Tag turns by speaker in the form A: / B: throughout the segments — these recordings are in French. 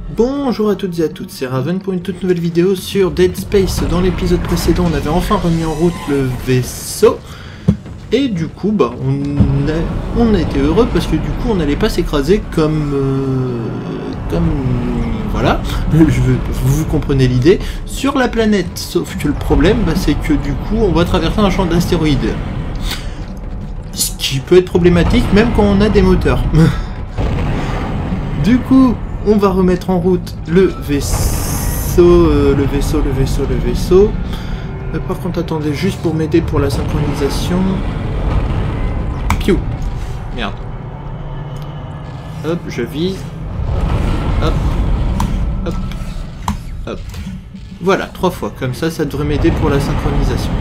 A: Bonjour à toutes et à toutes, c'est Raven pour une toute nouvelle vidéo sur Dead Space. Dans l'épisode précédent, on avait enfin remis en route le vaisseau. Et du coup, bah, on a été heureux parce que du coup, on n'allait pas s'écraser comme voilà, vous comprenez l'idée, sur la planète. Sauf que le problème, bah, c'est que du coup, on va traverser un champ d'astéroïdes. Ce qui peut être problématique même quand on a des moteurs. Du coup, on va remettre en route le vaisseau. Par contre, attendez, juste pour m'aider pour la synchronisation. Piou. Merde. Hop, je vise. Hop. Hop. Hop. Voilà, 3 fois. Comme ça, ça devrait m'aider pour la synchronisation.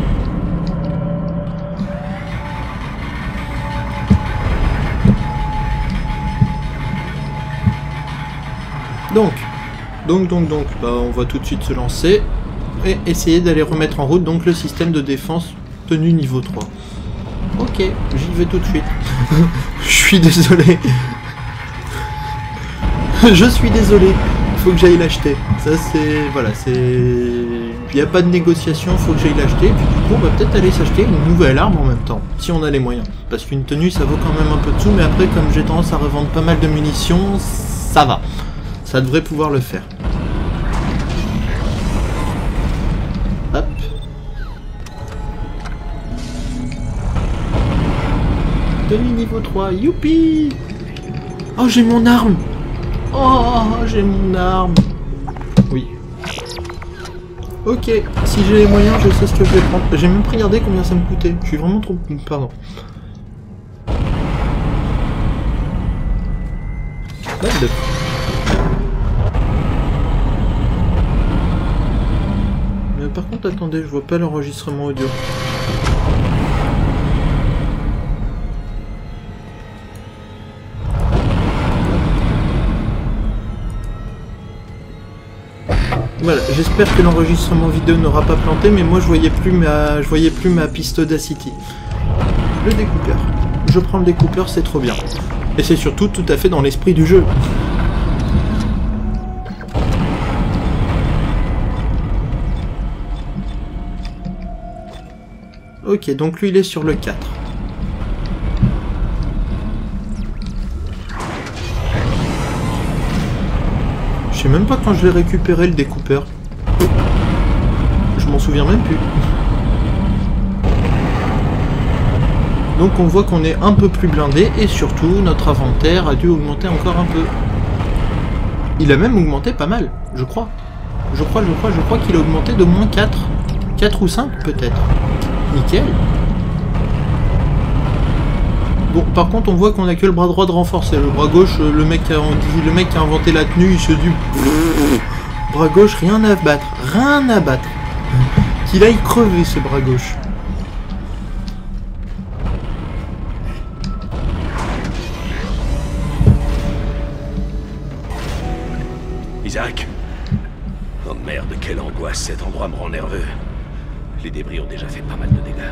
A: Donc, bah, on va tout de suite se lancer et essayer d'aller remettre en route donc le système de défense tenue niveau 3. Ok, j'y vais tout de suite. Je suis désolé. Je suis désolé. Il faut que j'aille l'acheter. Ça c'est... Voilà, c'est... Il n'y a pas de négociation, il faut que j'aille l'acheter. Et puis du coup, on va peut-être aller s'acheter une nouvelle arme en même temps, si on a les moyens. Parce qu'une tenue, ça vaut quand même un peu de sous, mais après, comme j'ai tendance à revendre pas mal de munitions, ça va. Ça devrait pouvoir le faire. Hop. Tenue niveau 3, youpi! Oh, j'ai mon arme! Oh, j'ai mon arme! Oui. Ok, si j'ai les moyens, je sais ce que je vais prendre. J'ai même pas regardé combien ça me coûtait. Je suis vraiment trop... Pardon. Par contre, attendez, je vois pas l'enregistrement audio. Voilà, j'espère que l'enregistrement vidéo n'aura pas planté, mais moi je voyais plus ma piste d'Audacity. Le découpeur. Je prends le découpeur, c'est trop bien. Et c'est surtout tout à fait dans l'esprit du jeu. Ok, donc lui il est sur le 4. Je sais même pas quand je l'ai récupéré le découpeur. Je m'en souviens même plus. Donc on voit qu'on est un peu plus blindé et surtout notre inventaire a dû augmenter encore un peu. Il a même augmenté pas mal, je crois. Je crois qu'il a augmenté de moins 4. 4 ou 5 peut-être. Nickel. Bon, par contre, on voit qu'on a que le bras droit de renforcer. Le bras gauche, le mec qui a inventé la tenue, il se dit... Bras gauche, rien à battre. Rien à battre. Qu'il aille crever, ce bras gauche.
B: Isaac. Oh merde, quelle angoisse, cet endroit me rend nerveux. Les débris ont déjà fait pas mal de dégâts.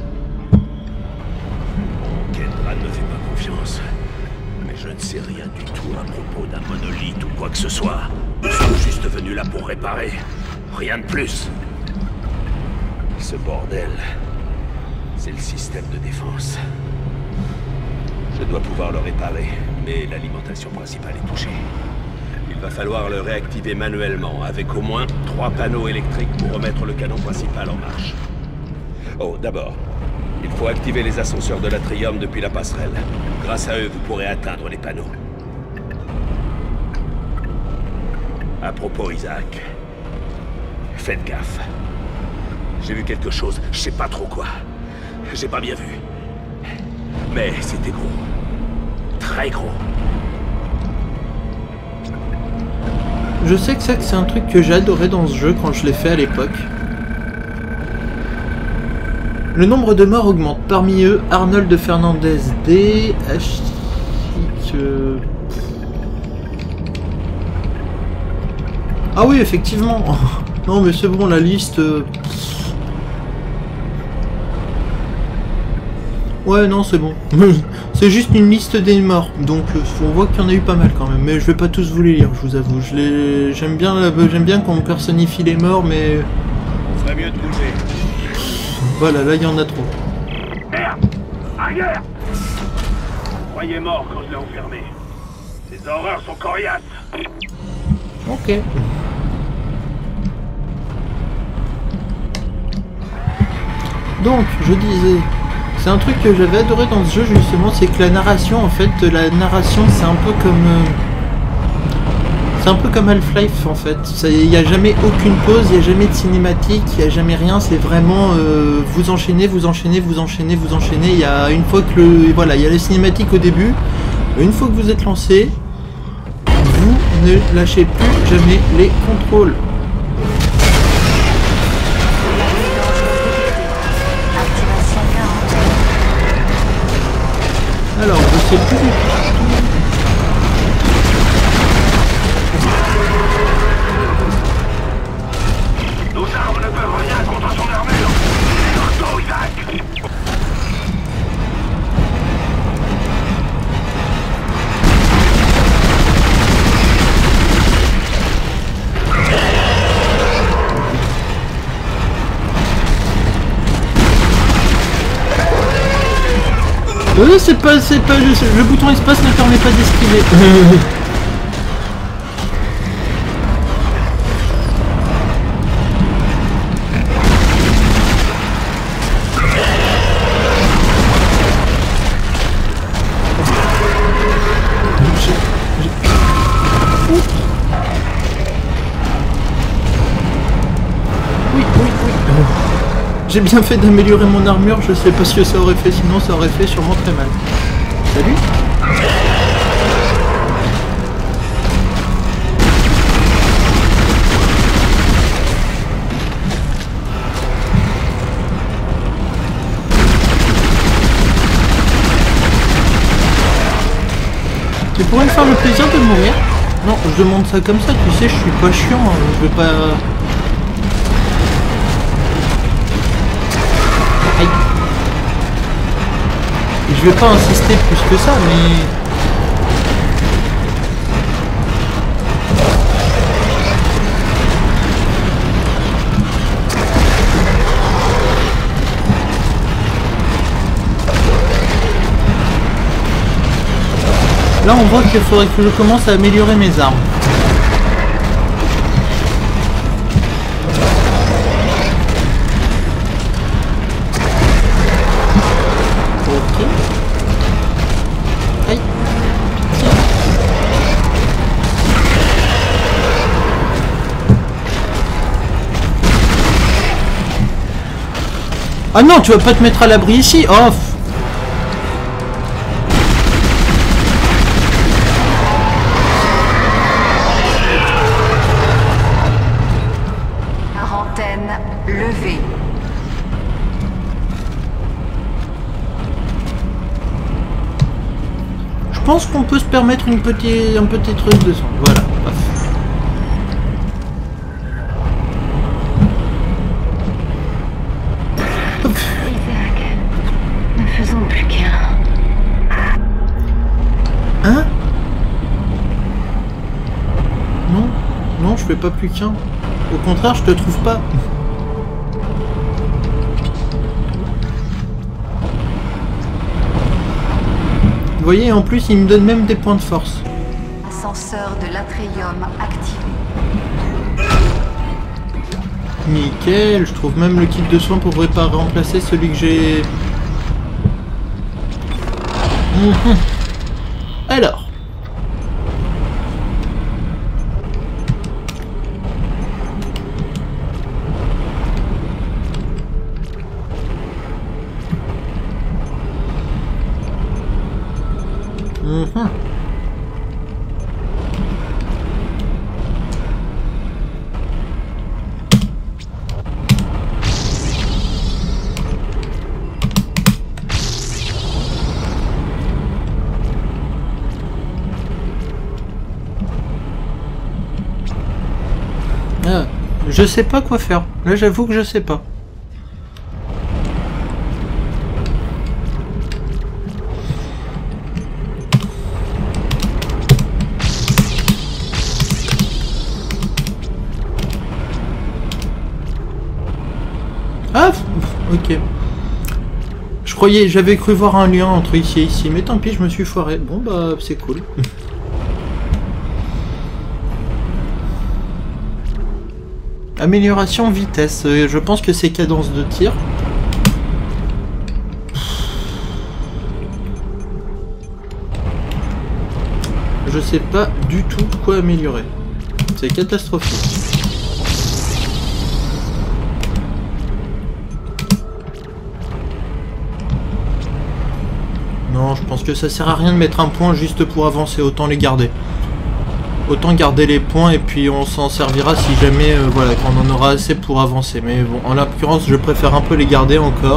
B: Kendra ne me fait pas confiance. Mais je ne sais rien du tout à propos d'un monolithe ou quoi que ce soit. Nous sommes juste venus là pour réparer. Rien de plus. Ce bordel, c'est le système de défense. Je dois pouvoir le réparer, mais l'alimentation principale est touchée. Il va falloir le réactiver manuellement, avec au moins 3 panneaux électriques pour remettre le canon principal en marche. Oh, d'abord, il faut activer les ascenseurs de l'atrium depuis la passerelle. Grâce à eux, vous pourrez atteindre les panneaux. À propos, Isaac, faites gaffe. J'ai vu quelque chose, je sais pas trop quoi. J'ai pas bien vu. Mais c'était gros. Très gros.
A: Je sais que c'est un truc que j'adorais dans ce jeu quand je l'ai fait à l'époque. Le nombre de morts augmente. Parmi eux, Arnold Fernandez D. Ah oui, effectivement. Non mais c'est bon, la liste... Ouais, non, c'est bon. C'est juste une liste des morts, donc on voit qu'il y en a eu pas mal quand même. Mais je vais pas tous vous les lire, je vous avoue. J'aime bien qu'on personnifie les morts, mais...
B: On ferait mieux de bouger.
A: Voilà, là il y en a trop.
B: Merde! Arrière! Je croyais mort quand je l'ai enfermé. Ces horreurs sont coriaces.
A: Ok. Donc, je disais... C'est un truc que j'avais adoré dans ce jeu justement, c'est que la narration, en fait, c'est un peu comme Half-Life en fait. Il n'y a jamais aucune pause, il n'y a jamais de cinématique, il n'y a jamais rien, c'est vraiment vous enchaînez. Il y a une fois que voilà, il y a les cinématiques au début, une fois que vous êtes lancé, vous ne lâchez plus jamais les contrôles. Alors, je sais plus du tout.
B: Nos armes ne peuvent rien contre son armure. Marteau, Isaac.
A: C'est pas le bouton espace ne permet pas d'esquiver. Oui. J'ai bien fait d'améliorer mon armure, je sais pas ce que ça aurait fait, sinon ça aurait fait sûrement très mal. Salut. Tu pourrais me faire le plaisir de mourir? Non, je demande ça comme ça, tu sais, je suis pas chiant, hein, je vais pas... Aïe. Je vais pas insister plus que ça, mais... Là, on voit qu'il faudrait que je commence à améliorer mes armes. Ok. Aïe. Ah non, tu vas pas te mettre à l'abri ici. Oh.
C: Levé.
A: Je pense qu'on peut se permettre un petit truc de son. Voilà.
C: Isaac, ne faisons plus qu'un.
A: Hein? Non, je fais pas plus qu'un. Au contraire, je te trouve pas. Vous voyez, en plus, il me donne même des points de force.
C: Ascenseur de l'Atrium activé.
A: Nickel, je trouve même le kit de soins pour réparer, remplacer celui que j'ai... Alors. Je sais pas quoi faire. Là, j'avoue que je sais pas. Ah, ok. Je croyais, j'avais cru voir un lien entre ici et ici, mais tant pis, je me suis foiré. Bon bah, c'est cool. Amélioration vitesse, je pense que c'est cadence de tir. Je sais pas du tout quoi améliorer. C'est catastrophique. Non, je pense que ça sert à rien de mettre un point juste pour avancer, autant les garder. Autant garder les points et puis on s'en servira si jamais, voilà, quand on en aura assez pour avancer. Mais bon, en l'occurrence, je préfère un peu les garder encore.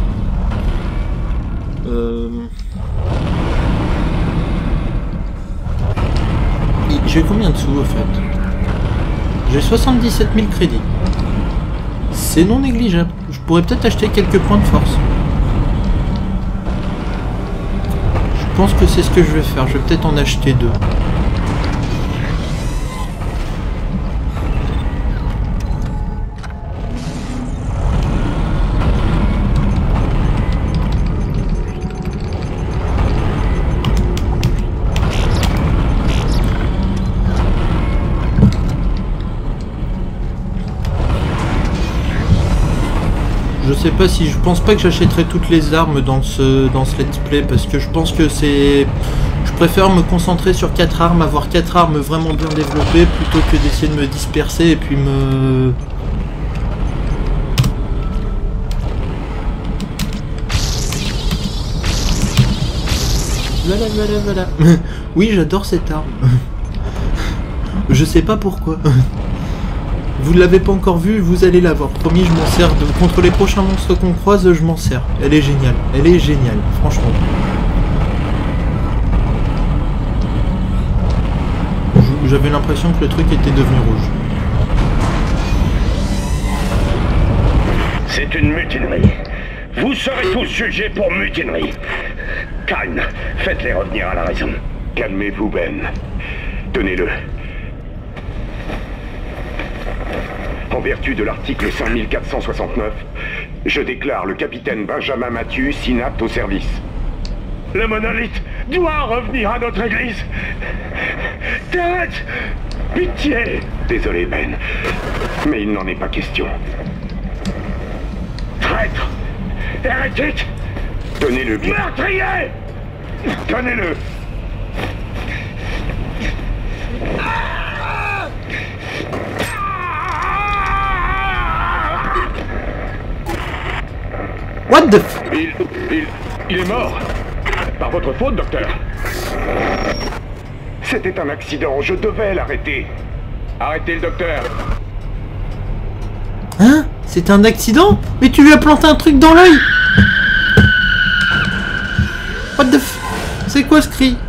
A: J'ai combien de sous au fait? J'ai 77 000 crédits. C'est non négligeable. Je pourrais peut-être acheter quelques points de force. Je pense que c'est ce que je vais faire. Je vais peut-être en acheter 2. Je sais pas si je pense pas que j'achèterai toutes les armes dans ce let's play parce que je pense que c'est, je préfère me concentrer sur 4 armes, avoir 4 armes vraiment bien développées plutôt que d'essayer de me disperser et puis me voilà. Oui, j'adore cette arme. Je sais pas pourquoi. Vous ne l'avez pas encore vue, vous allez la voir. Promis, je m'en sers contre les prochains monstres qu'on croise, je m'en sers. Elle est géniale. Elle est géniale, franchement. J'avais l'impression que le truc était devenu rouge.
B: C'est une mutinerie. Vous serez tous jugés pour mutinerie. Calme, faites-les revenir à la raison. Calmez-vous, Ben. Tenez-le. En vertu de l'article 5469, je déclare le capitaine Benjamin Mathieu inapte au service. Le monolithe doit revenir à notre église. Tête! Pitié! Désolé, Ben, mais il n'en est pas question. Traître! Hérétique! Tenez-le bien. Meurtrier! Tenez-le!
A: What the f...
B: Il est mort. Par votre faute, docteur. C'était un accident, je devais l'arrêter. Arrêtez le docteur.
A: Hein? C'est un accident? Mais tu lui as planté un truc dans l'œil! What the f... C'est quoi ce cri?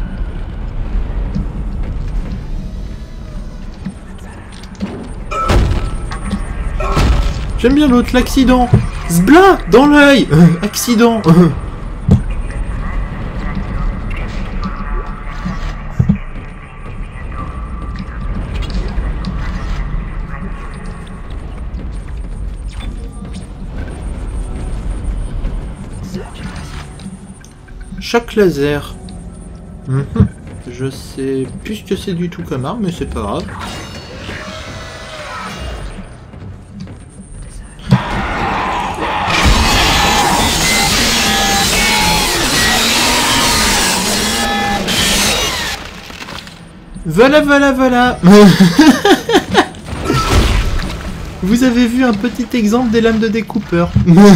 A: J'aime bien l'autre, l'accident. Zbla dans l'œil. Accident. Choc laser. Je sais plus ce que c'est du tout comme arme, mais c'est pas grave. Voilà. Vous avez vu un petit exemple des lames de découpeur.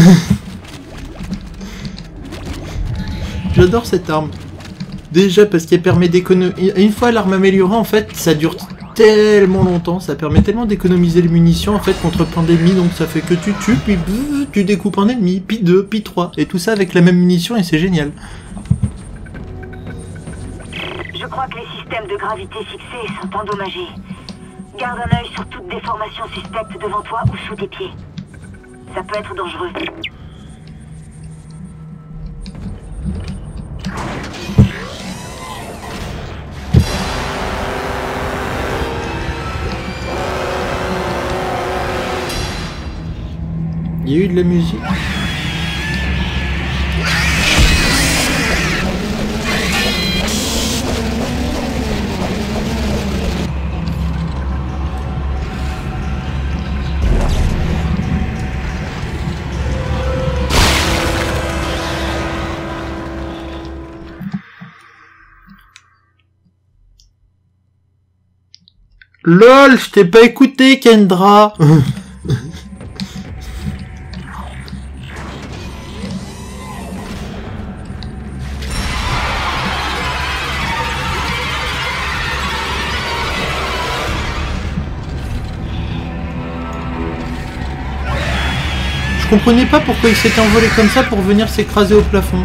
A: J'adore cette arme. Déjà parce qu'elle permet d'économiser... Une fois l'arme améliorée, en fait, ça dure tellement longtemps. Ça permet tellement d'économiser les munitions, en fait, contre plein d'ennemis. Donc ça fait que tu tues, puis tu découpes un ennemi, puis 2, puis 3. Et tout ça avec la même munition et c'est génial.
D: Je crois que les systèmes de gravité fixés sont endommagés. Garde un œil sur toute déformation suspecte devant toi ou sous tes pieds. Ça peut être dangereux.
A: Il y a eu de la musique. LOL, je t'ai pas écouté, Kendra. Je comprenais pas pourquoi il s'était envolé comme ça pour venir s'écraser au plafond.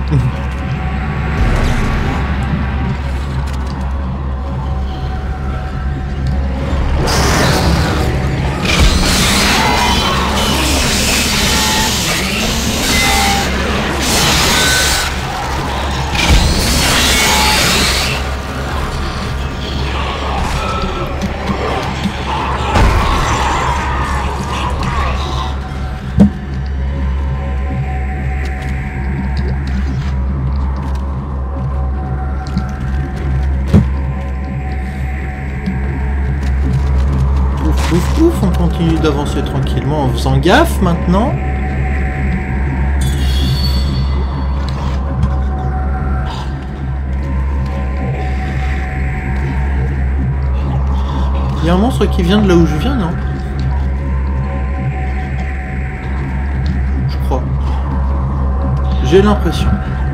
A: Ouf, on continue d'avancer tranquillement en faisant gaffe maintenant. Il y a un monstre qui vient de là où je viens, non? Je crois. J'ai l'impression.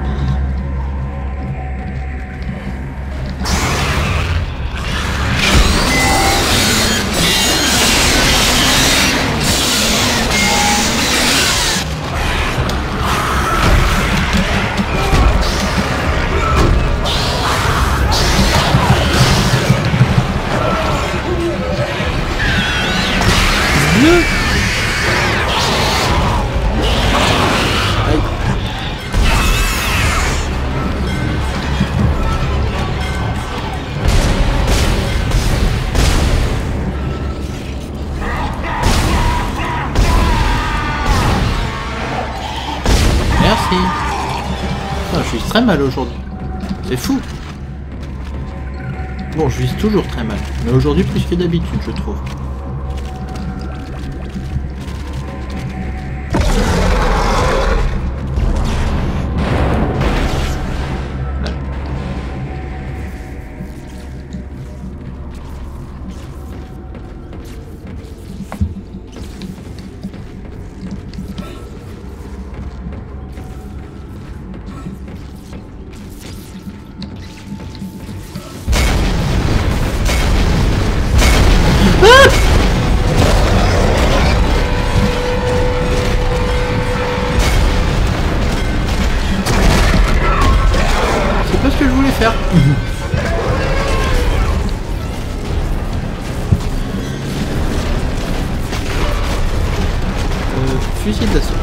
A: Merci. Putain, je vise très mal aujourd'hui. C'est fou. Bon, je vise toujours très mal. Mais aujourd'hui plus que d'habitude, je trouve. Faire. Fusil d'assaut.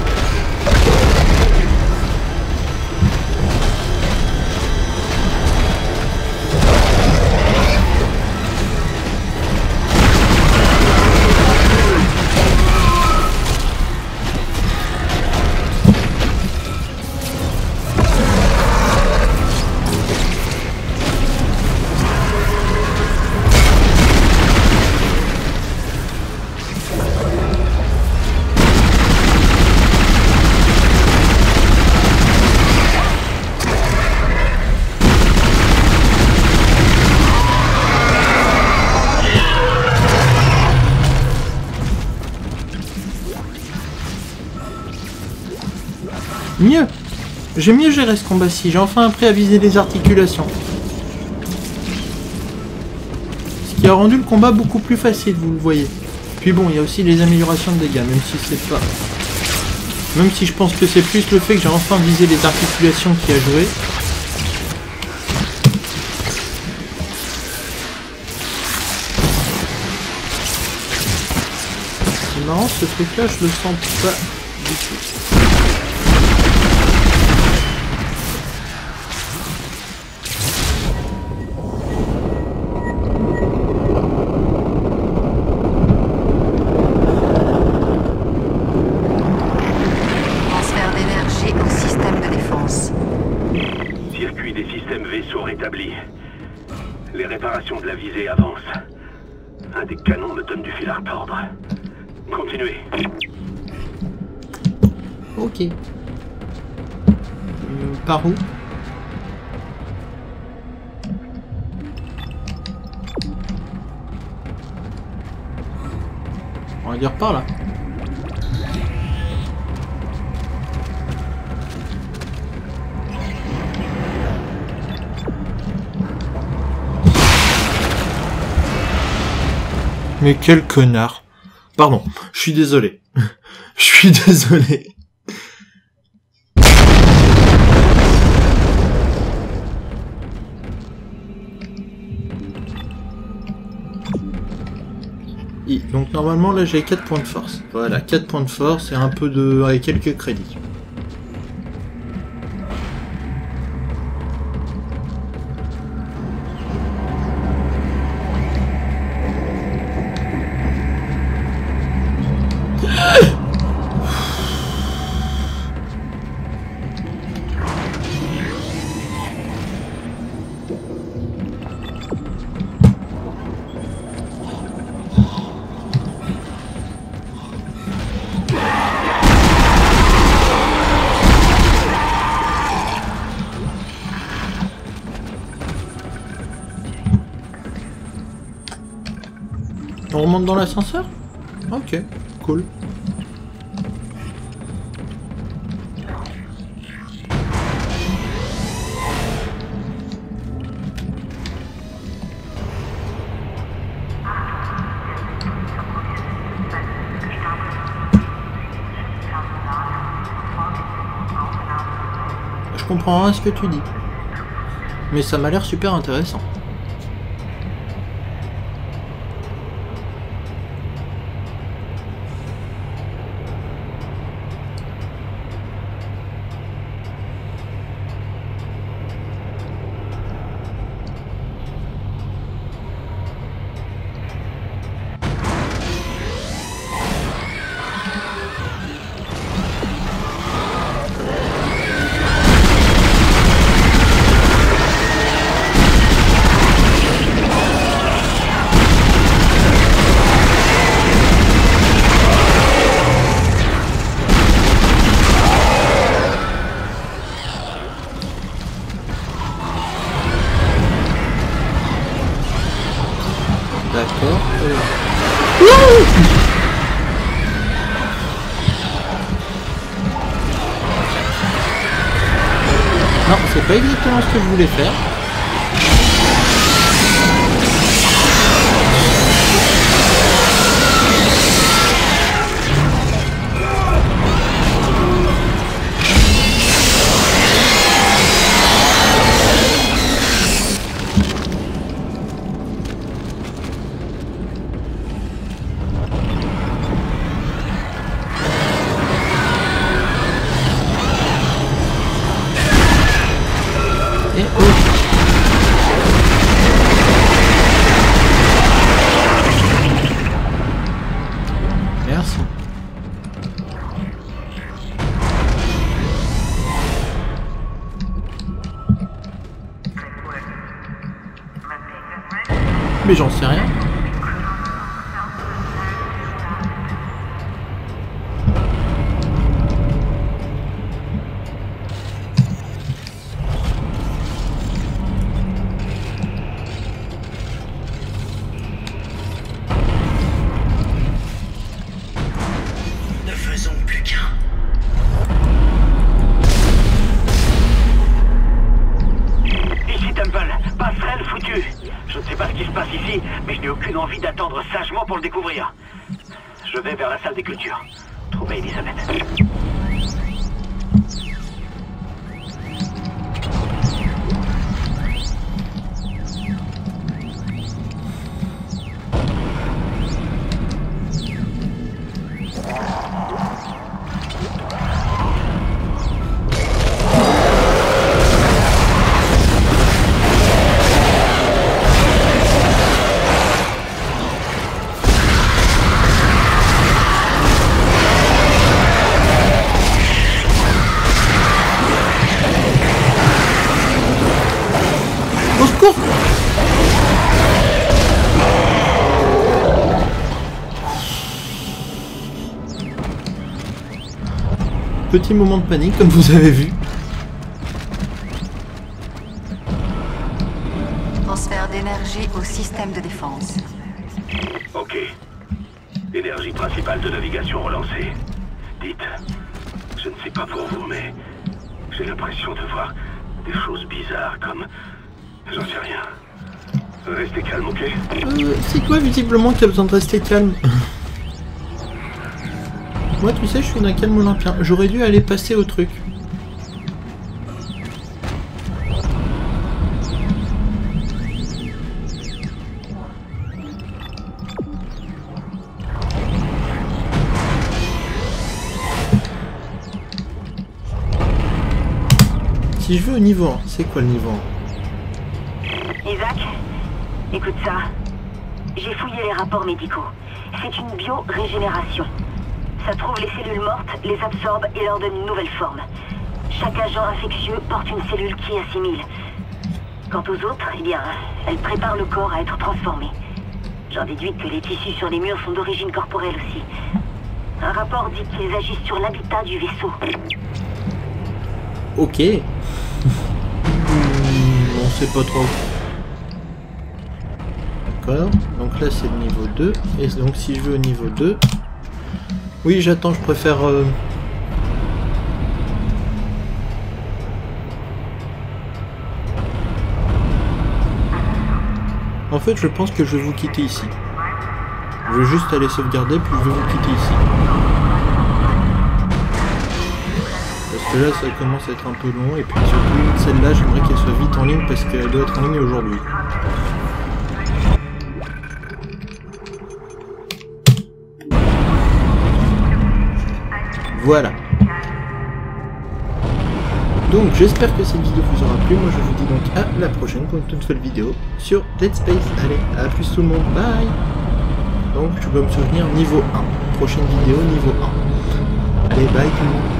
A: Mieux. J'ai mieux géré ce combat-ci. J'ai enfin appris à viser les articulations. Ce qui a rendu le combat beaucoup plus facile, vous le voyez. Puis bon, il y a aussi les améliorations de dégâts, même si c'est pas... Même si je pense que c'est plus le fait que j'ai enfin visé les articulations qui a joué. C'est marrant, ce truc-là, je le sens pas du tout.
B: Un des canons me donne du fil à retordre. Continuez.
A: Ok. Par où? On va dire par là. Mais quel connard. Pardon, je suis désolé. Je suis désolé. Donc normalement là j'ai 4 points de force. Voilà, 4 points de force et un peu de... et quelques crédits. On remonte dans l'ascenseur? Ok, cool. Je comprends rien à ce que tu dis. Mais ça m'a l'air super intéressant. D'accord. Non, c'est pas exactement ce que je voulais faire. Et oh. Merci. Mais j'en sais rien.
B: Ne faisons plus qu'un. Ici Temple, passerelle foutue. Je ne sais pas ce qui se passe ici, mais je n'ai aucune envie d'attendre sagement pour le découvrir. Je vais vers la salle des cultures. Trouver Elisabeth.
A: petit moment de panique, comme vous avez vu.
C: Transfert d'énergie au système de défense.
B: Ok. Énergie principale de navigation relancée. Dites, je ne sais pas pour vous, mais j'ai l'impression de voir des choses bizarres comme... J'en sais rien. Restez calme, ok?
A: C'est toi visiblement qui a besoin de rester calme. Moi, tu sais, je suis d'un calme olympien. J'aurais dû aller passer au truc. Si je veux au niveau 1, c'est quoi le niveau 1?
D: Isaac, écoute ça. J'ai fouillé les rapports médicaux. C'est une bio-régénération. Ça trouve les cellules mortes, les absorbe et leur donne une nouvelle forme. Chaque agent infectieux porte une cellule qui assimile. Quant aux autres, eh bien, elles préparent le corps à être transformé. J'en déduis que les tissus sur les murs sont d'origine corporelle aussi. Un rapport dit qu'ils agissent sur l'habitat du vaisseau.
A: Ok. On sait pas trop. D'accord. Donc là c'est le niveau 2. Et donc si je veux au niveau 2... Oui, j'attends, je préfère... En fait, je pense que je vais vous quitter ici. Je vais juste aller sauvegarder, puis je vais vous quitter ici. Parce que là, ça commence à être un peu long, et puis surtout, celle-là, j'aimerais qu'elle soit vite en ligne, parce qu'elle doit être en ligne aujourd'hui. Voilà. Donc j'espère que cette vidéo vous aura plu. Moi je vous dis donc à la prochaine pour une nouvelle vidéo sur Dead Space. Allez, à plus tout le monde, bye. Donc je dois me souvenir niveau 1. Prochaine vidéo niveau 1. Allez, bye tout le monde.